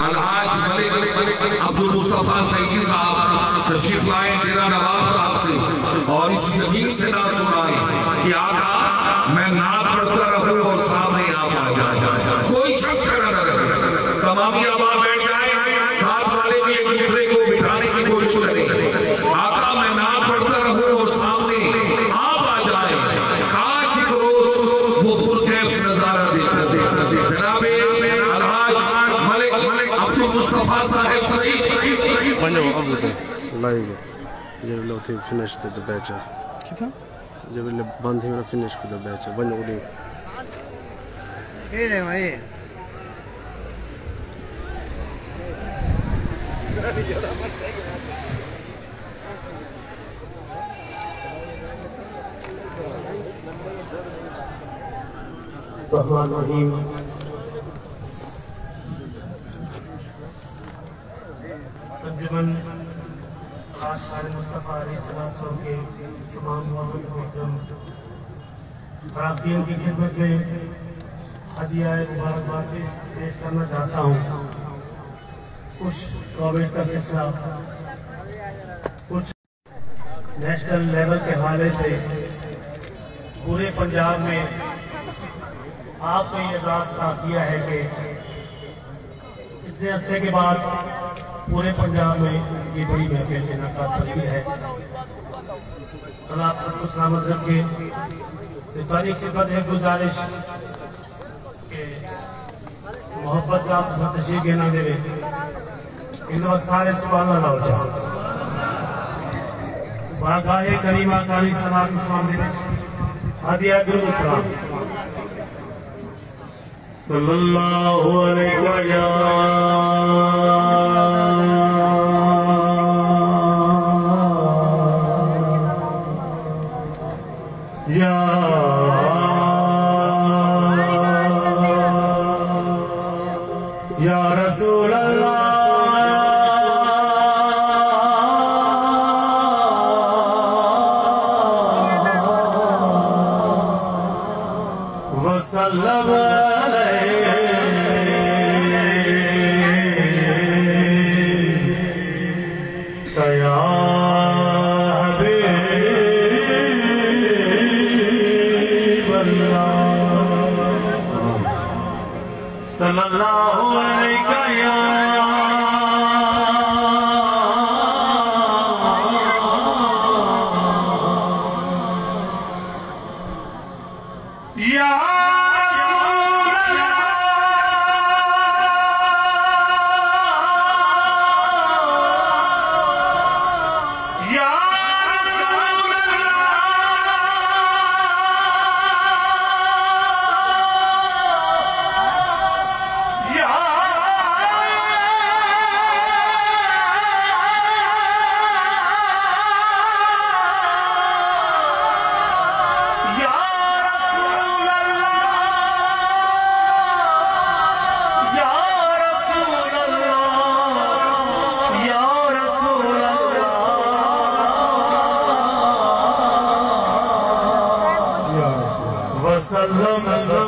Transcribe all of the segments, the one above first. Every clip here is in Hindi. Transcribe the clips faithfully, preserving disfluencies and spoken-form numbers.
अब्दुल मुस्तफा सईदी साहब तशरीफ लाए डेरा नवाब साहब से और इस यकीन से ना सुनाए कि आका मैं ना पढ़ता रहूं और सामने आप आ जाए, कोई शख्स खड़ा न रहे, तमाम आवाज बैठ जाए, साथ वाले भी एक दूसरे को बिठाने की कोशिश करें। आका मैं ना पढ़ता रहूं और सामने आप आ जाए, काश एक रोज वो पुरकैफ नजारा देखते देखते जनाबे Mustafa Sahib Saeed When you were live, you will have finished the batch. You will band him finish with the batch. When you will. Hey, hey. Rahman Rahim. अंजुमन खास खान मुस्तफ़ा अलैहिस्सलाम के तमाम मोहतरम अरकान की खिदमत में हदिया मुबारकबाद पेश करना चाहता हूँ। कुछ कोविड का सिलसिला कुछ नेशनल लेवल के हवाले से पूरे पंजाब में आपको ये एजाज़ किया है कि इतने अरसे के बाद पूरे पंजाब में ये बड़ी महफिल के इनेकाद पसंद है। अल्लाह आप सबको सलामत रखे। तो तारीख खिदमत है गुजारिश के मोहब्बत का आप तशरीफ देना देवे इन सारे सवाल हो जाओ बागाहे करीमा काली सलाम हदिया दुरूद सलाम सल्लल्लाहु अलैहि या या रसूल अल्लाह वसल्लम सल्लल्लाहु अलैहि या या वसल्लम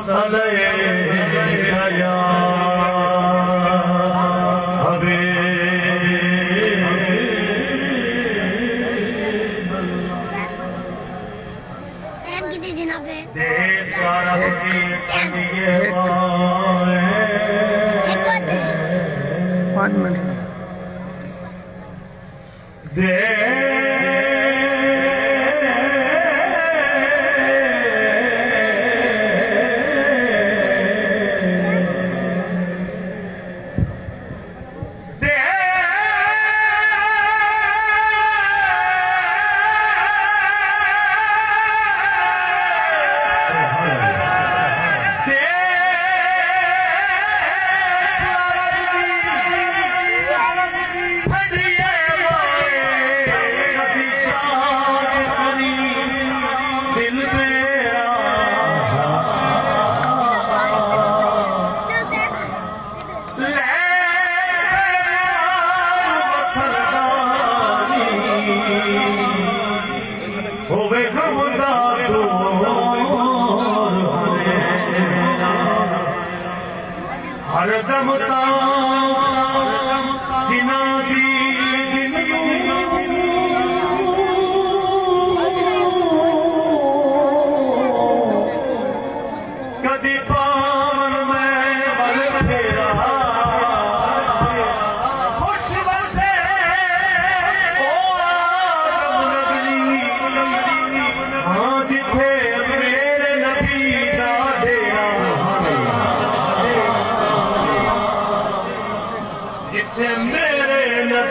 अलैका या हबीब टाइम कितने दिन पे दे सारा होती ये पाँच मिनट दे हरदम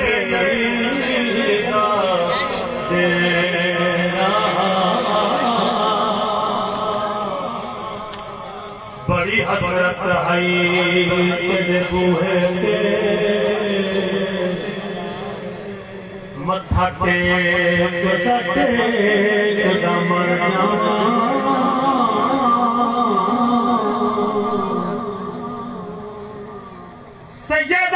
बड़ी हसरत आई तेरे बूहे पे मत्था टेकदा टेकदा मर जावा सैयदा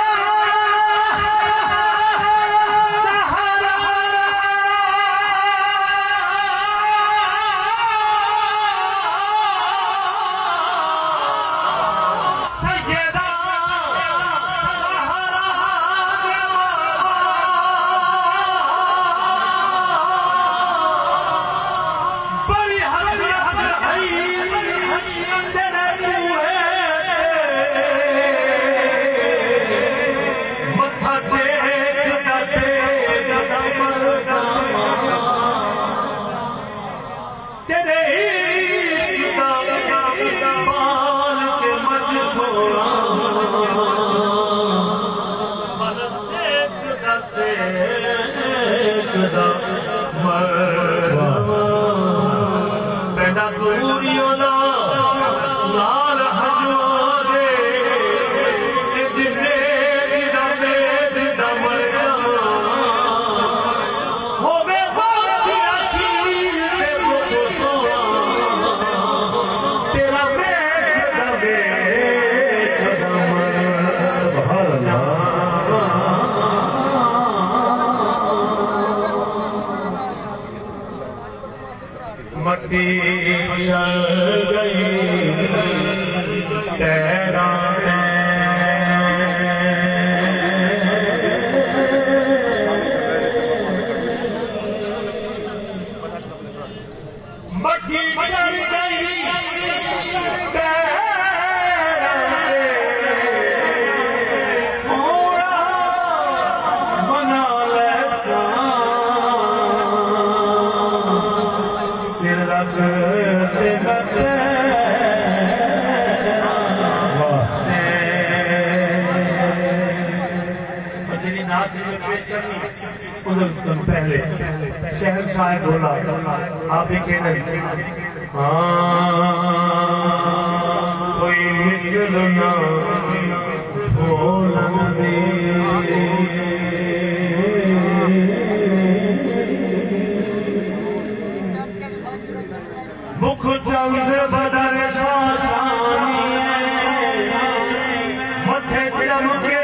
मट्टी चल गई तेरा मट्टी चल गई पहले शहर शायद बोला आप ही कहने कोई मिसल ना बोलन दे मुख चंद बदर शानी मथे चमके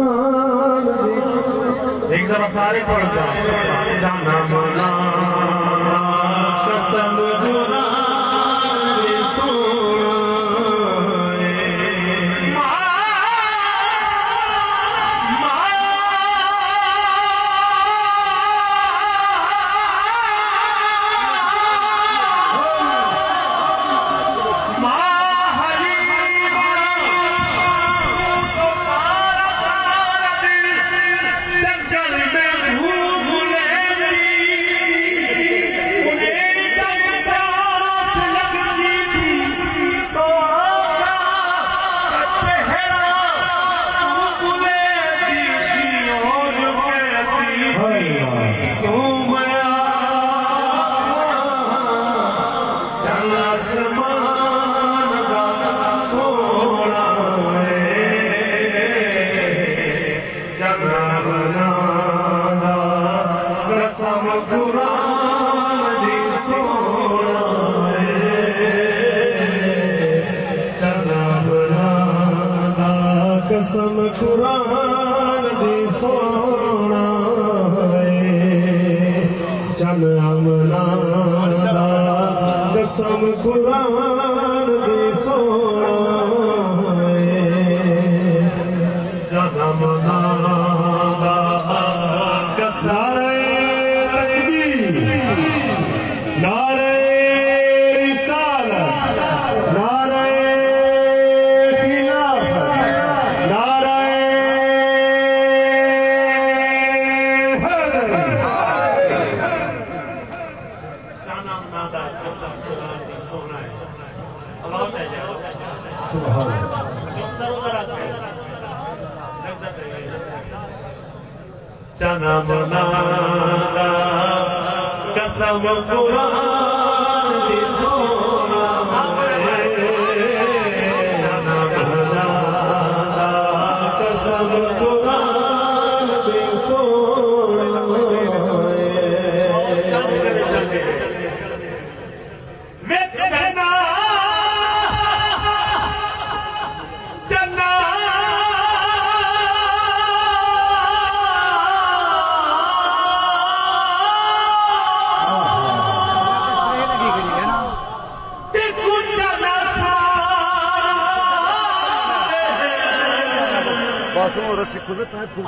एक दफा सारे पढ़ जाना मना कसम कुरान दी सोना चन अमना दा कसम कुरान दी सोना चन अमना दा कसम नारे रिसालत नारे चना मना कसम कुरान दी सोना चना मना कसम कुरान दी सोना रस्सी खुले पैर फूल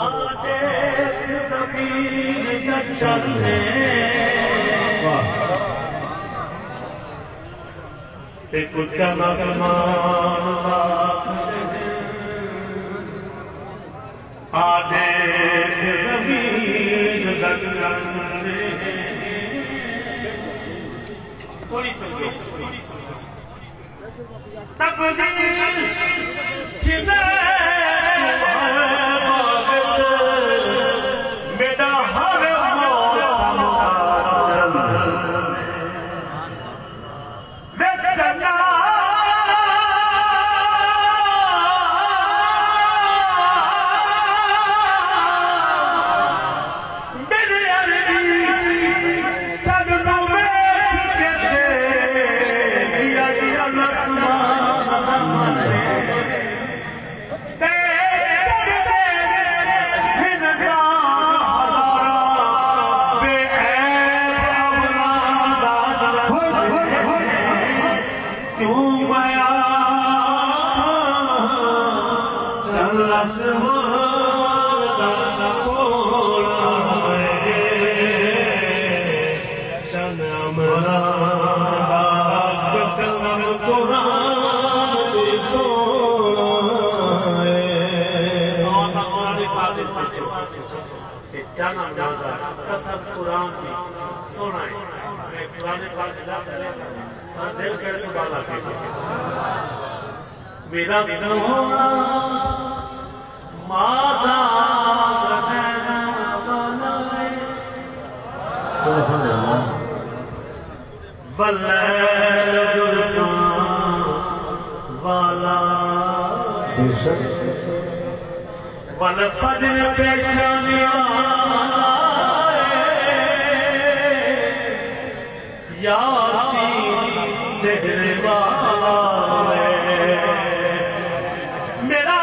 आदे जमीन थोड़ी थोड़ी तकदीर खिले मेरा सोना माता वल्लैल जुल्फा वाला वल फजर पेशानिया यासीन सेहरे वाला मेरा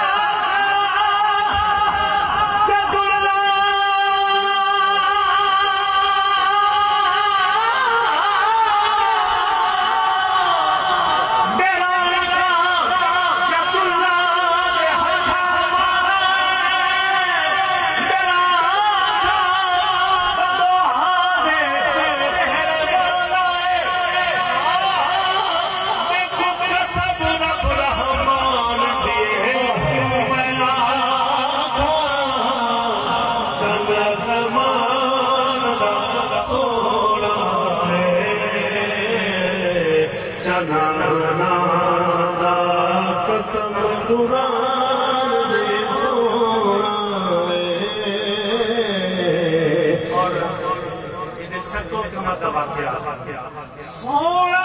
सोना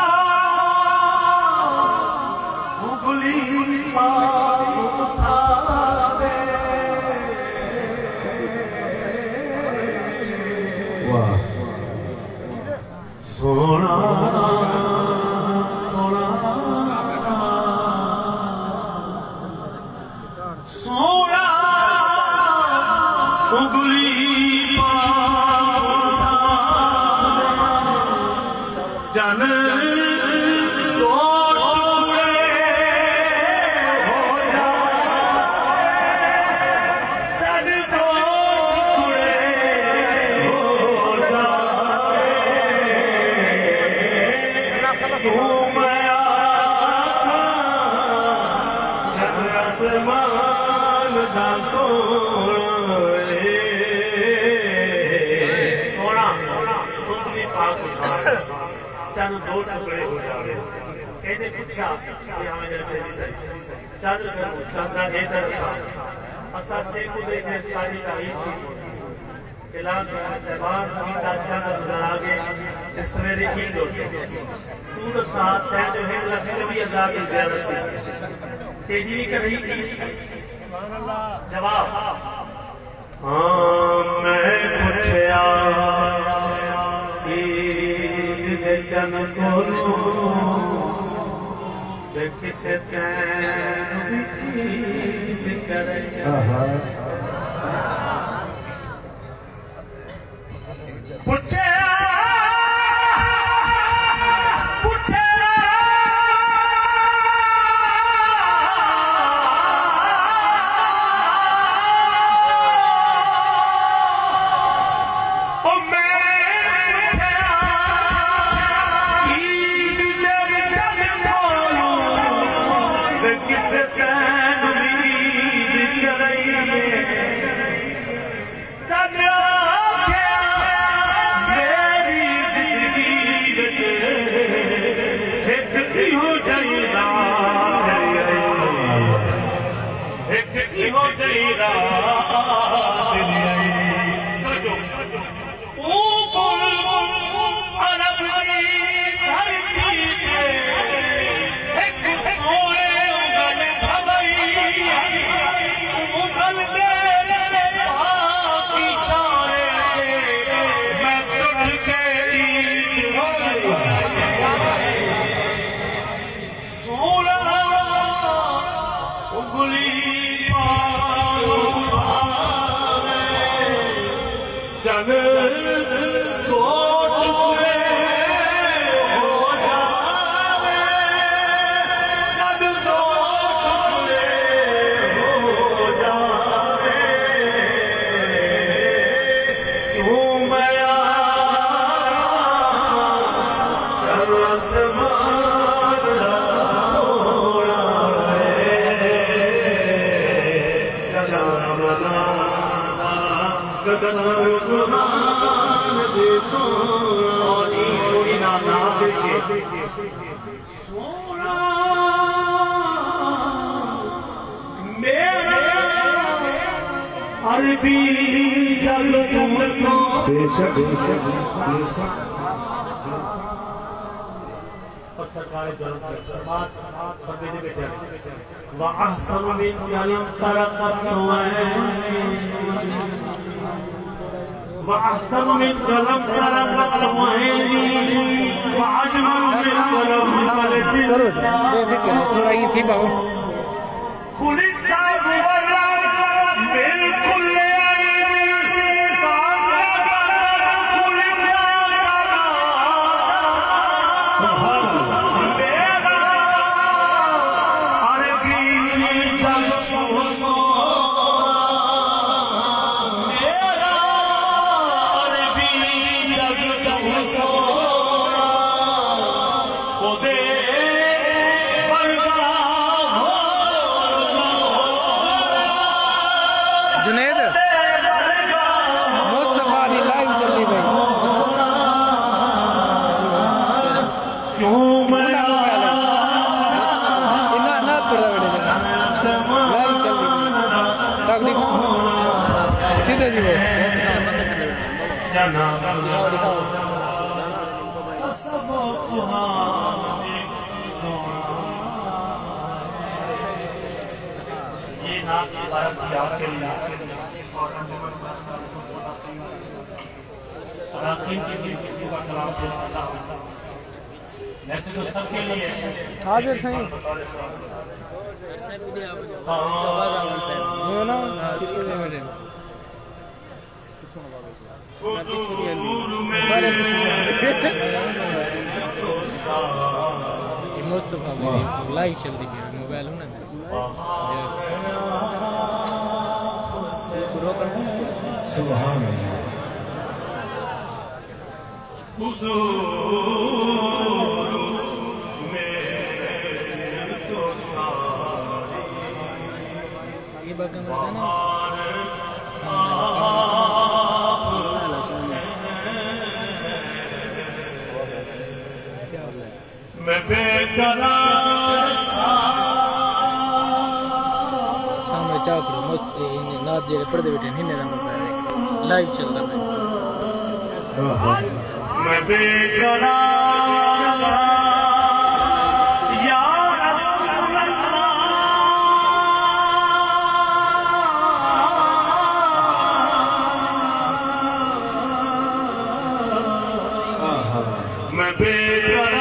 उगली उठावे वाह सोना सोना जन तो टुकड़े हो जाए, जन तो टुकड़े हो जाए, तू मैं आका जन आसमान दा सोना सोना उतनी पाक चंद दो टुकड़े हो जाए। कहते पूछा कि हमें जैसे चंद चंद्रा है तरसा असा देखो देखे सारी का ही ऐलान सहबान ईद चंद नजर आ गए सवेरे ईद हो तू साथ है जो है लक्ष्य चौबीस हजार की ज़ियारत की तेजी कर रही थी। जवाब हाँ मैं पूछया ईद दे चन कोलो किसे ईद करे पूछे अरबी जल बेशक और सरकार समाज सभी ने बेचे वअहसन मिन कलम तरकत वअहसन मिन कलम तरकत वहनी वअजमल मिन कलम कलदिल थोड़ा ये थी बाबू खुलिता मुबर्रा बिल्कुल ऐसे तो सबके लिए हाजिर सही ना कितने मिले हुजूर में मुस्तफा मेरी लाइव चल रही है मोबाइल हो ना सुभान अल्लाह हुजूर में तो सारी ये बात ना मैं बेकरार था सामने चाकू मस्त नाद जेरे पर्दे बैठे हिने रंग लाइव चल रहा है मैं बेकरार था या रसूल अल्लाह मैं बेकरार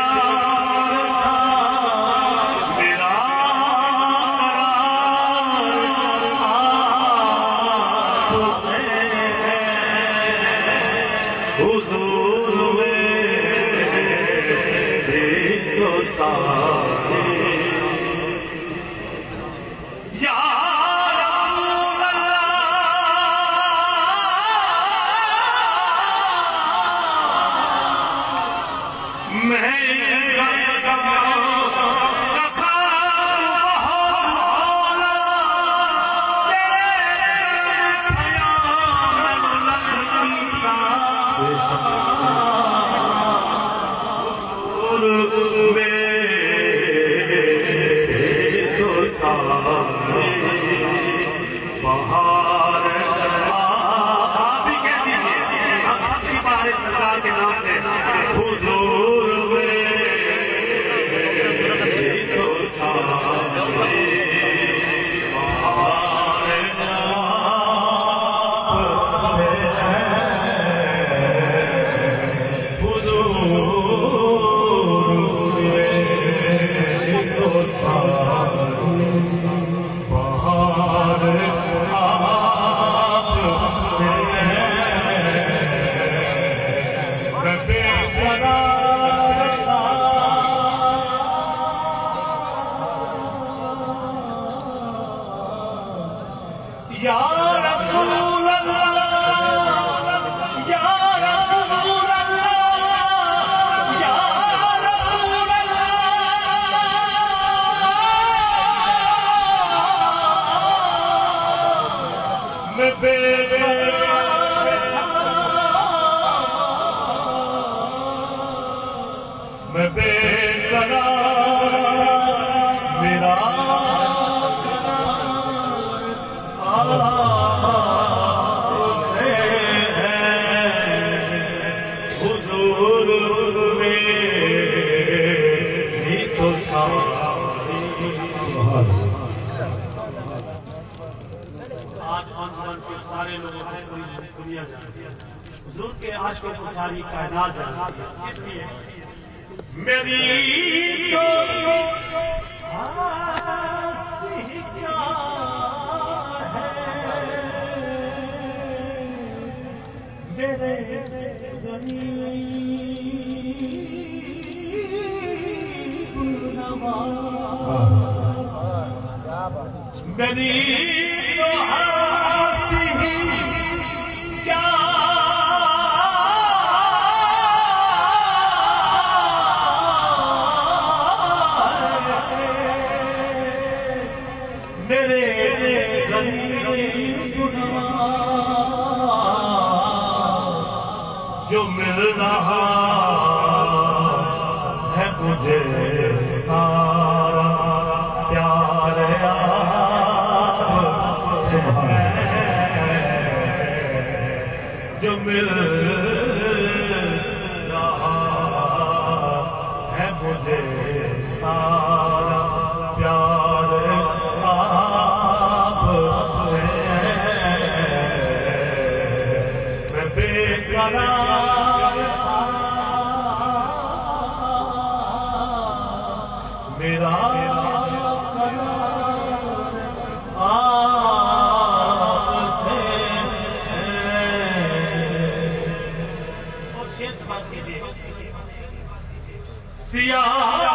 सिया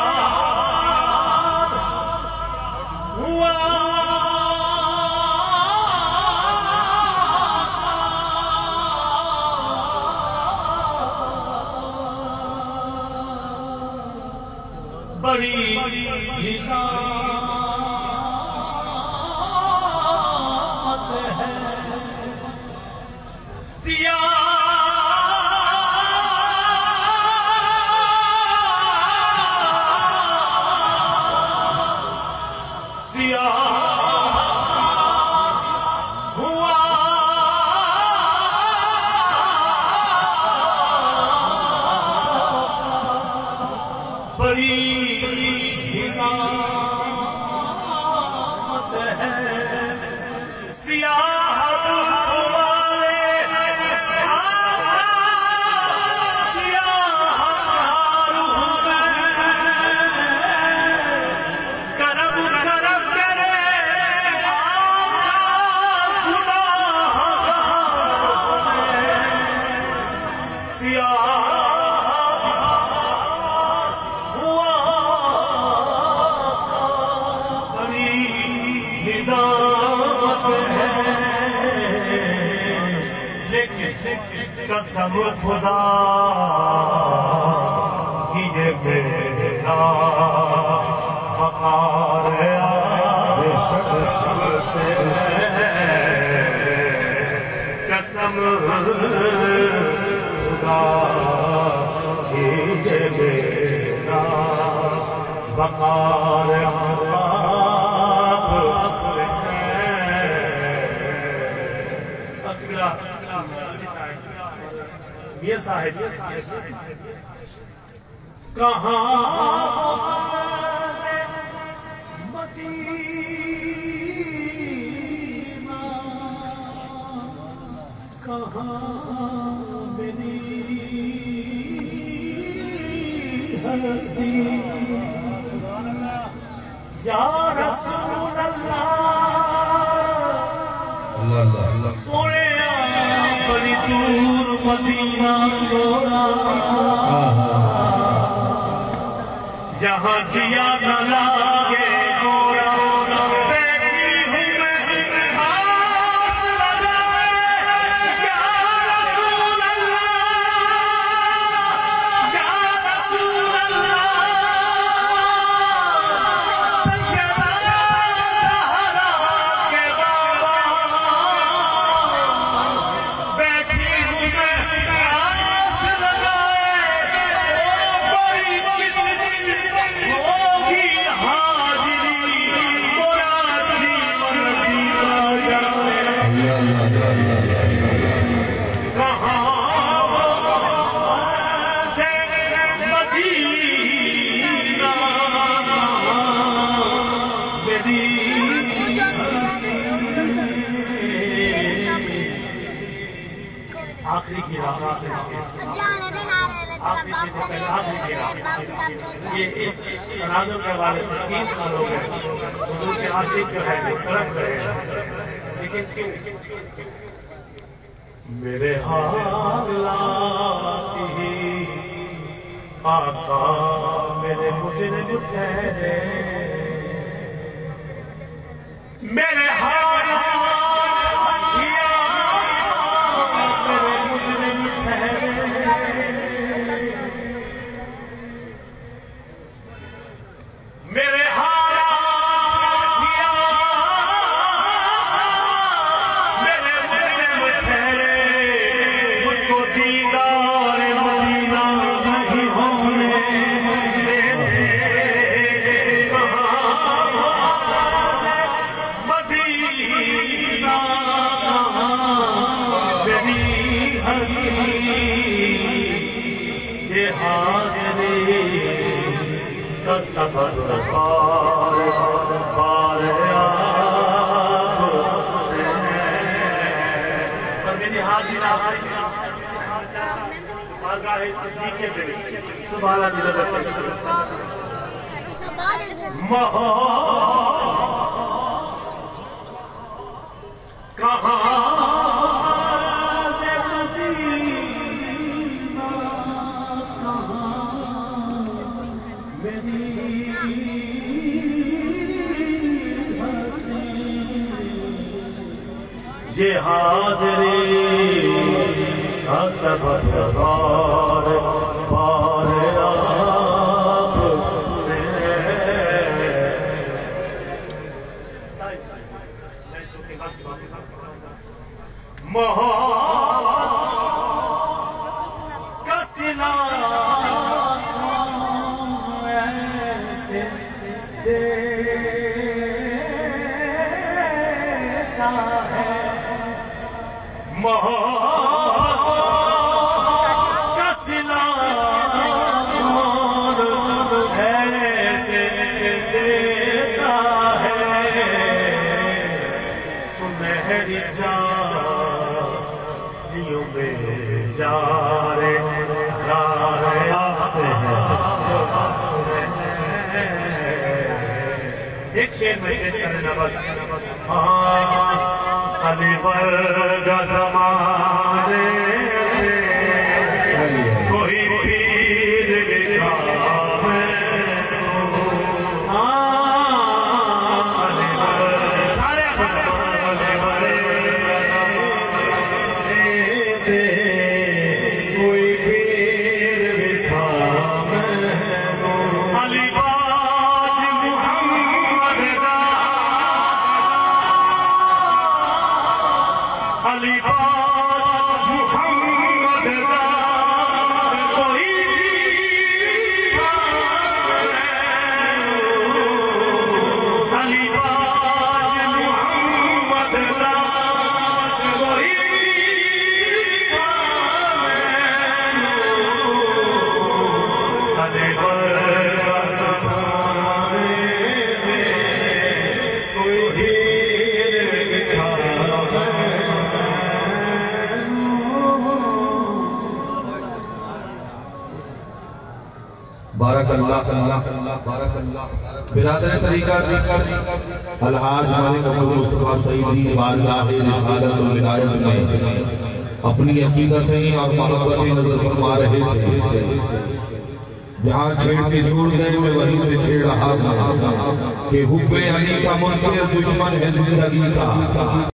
हुआ बड़ी हिदामत है सिया सिया हुआ बड़ी हिदामत है सियाहत वाले सियाहत करब करब करे सिया कसम खुदा की ये मेरा फकार से कसम खुदा की ये मेरा फकार ये साहिब कहाँ मदीना कहाँ मेरी हस्ती या रसूल अल्लाह सोने बड़ी दूर मदीना यहाँ जिया न लागे गोरा बैठी हूँ मैं आस लगाए या रसूल अल्लाह या रसूल अल्लाह सैयदा ज़हरा के बाबा बैठी हूँ मैं आस लगाए कोई किस दिन होगी हाजिरी मोरा जीवन बीता जाए कहाँ मदीना मेरी आखिरी की रात ये इस तनाजुर के हवाले से तीन साल हो गए हुजूर के आशिक जो है तड़प रहे हैं लेकिन मेरे हालात ही आका मेरे मुजरिम ठहरे मेरे हालात ही आका मेरे मुजरिम ठहरे मेरे हालात ही मेरे मुजरिम ठहरे मुझको दीदार मदीना नहीं होने देते मदीना मेरी हस्ती ये हाज़िरी का सफर पार पार आपसे पर मेरी हाजिर बारगाहे सिद्दीक़े पे सुभान अल्लाह कहाँ ये हाज़री का सबब बार बार आपसे मोहब्बत का सिला ऐसे देता है मोहब्बत का सिला ऐसे देता है सुनहरी जानियों में यारे यारे आपसे है। एक शेर में पेश करना बस। हाँ अली वर्ग ज़माने कोई पीर लिखा मैं अली वर्ग सारे अली वर्ग कोई पीर लिखा मैं अली अली मुहम्मद दा कोई अली मुहम्मद दा कोई अली बारकल्लाह बारकल्लाह बिरादर तरीका अलहाज मालिक अहमद मुस्तफा सईदी बारगाह रिसालत और विलायत में अपनी अकीदतें और मोहब्बतें नजर फरमा रहे थे। जहाँ छेड़ के छोड़ गए मैं वहीं से छेड़ रहा था कि हुब्बे अली का मुनकिर दुश्मन है जिंदगी का।